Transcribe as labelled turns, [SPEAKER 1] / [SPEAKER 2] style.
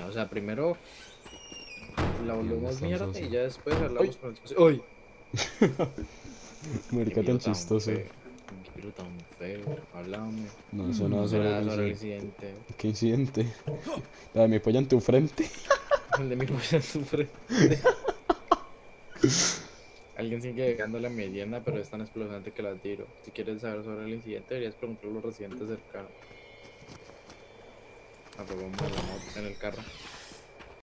[SPEAKER 1] O sea, primero la
[SPEAKER 2] ¿Y dónde
[SPEAKER 1] volvemos
[SPEAKER 2] está el
[SPEAKER 1] mierda y
[SPEAKER 2] socio?
[SPEAKER 1] ya después
[SPEAKER 2] ¡Ay!
[SPEAKER 1] hablamos con el socio. ¡Uy! ¡Qué
[SPEAKER 2] Marica tan
[SPEAKER 1] miro tan
[SPEAKER 2] chistoso.
[SPEAKER 1] feo! ¡Qué miro tan feo! Háblame.
[SPEAKER 2] No sé nada
[SPEAKER 1] Dime
[SPEAKER 2] sobre el
[SPEAKER 1] nada sobre el
[SPEAKER 2] incidente.
[SPEAKER 1] incidente.
[SPEAKER 2] ¿Qué incidente? La de mi polla en tu frente.
[SPEAKER 1] El de mi polla en tu frente. Alguien sigue llegando a la merienda, pero es tan espeluznante que la tiro. Si quieres saber sobre el incidente, deberías preguntar a los residentes cercanos. Apagamos la moto en el carro.